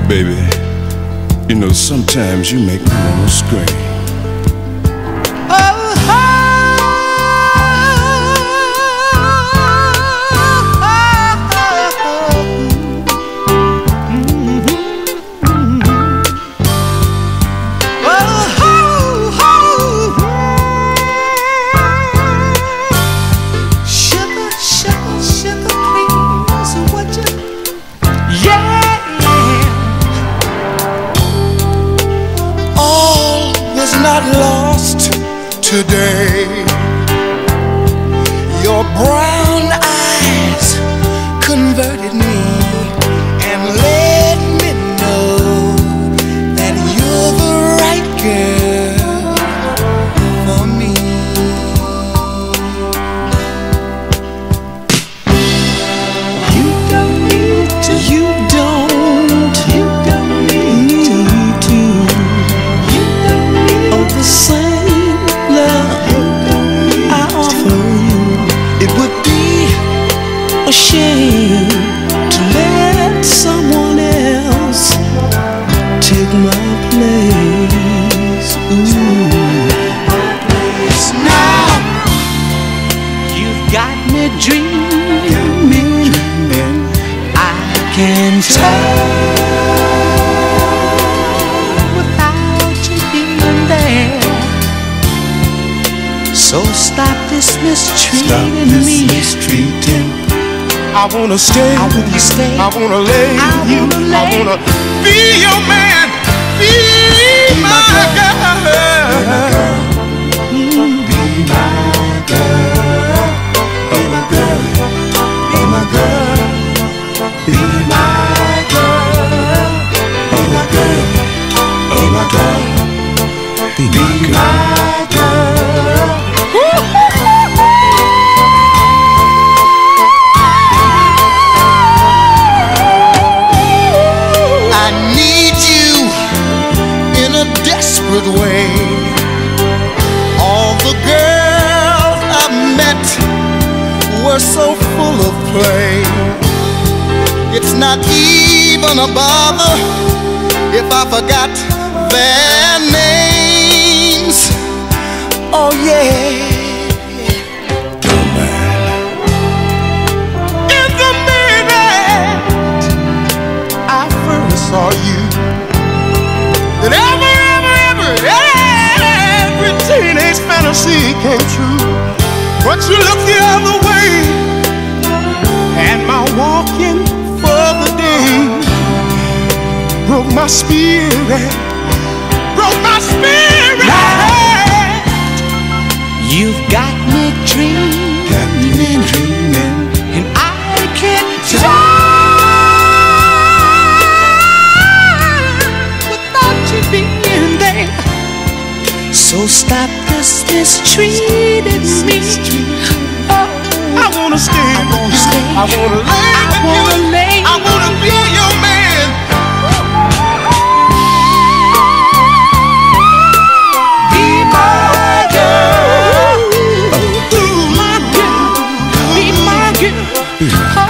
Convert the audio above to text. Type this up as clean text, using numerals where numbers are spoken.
Baby, you know, sometimes you make me wanna scream. Not lost today. Your brown eyes converted me and let me know that you're the right girl for me. You don't need to. You don't need to. The same love I offer you, it would be a shame to let someone else take my place. Ooh. Now you've got me dreaming, I can tell. So stop this mistreating me. I wanna stay. I wanna stay. I wanna lay with you. I wanna be your man. Be my girl. Be my girl. Be my girl. Be my girl. Be my girl. Be my girl. Be my girl. Be my girl. I need you in a desperate way. All the girls I met were so full of play. It's not even a bother if I forgot their names. Oh yeah. Don't mind. In the minute I first saw you, that every teenage fantasy came true. But you looked the other way, and my walking for the day broke my spirit. Broke my spirit. You've got me dreaming, and I can't die without you being there. So stop this mistreating me. Oh, I wanna stay. I wanna stay. I wanna lay with you. I wanna be your man. Be my girl. Be my girl.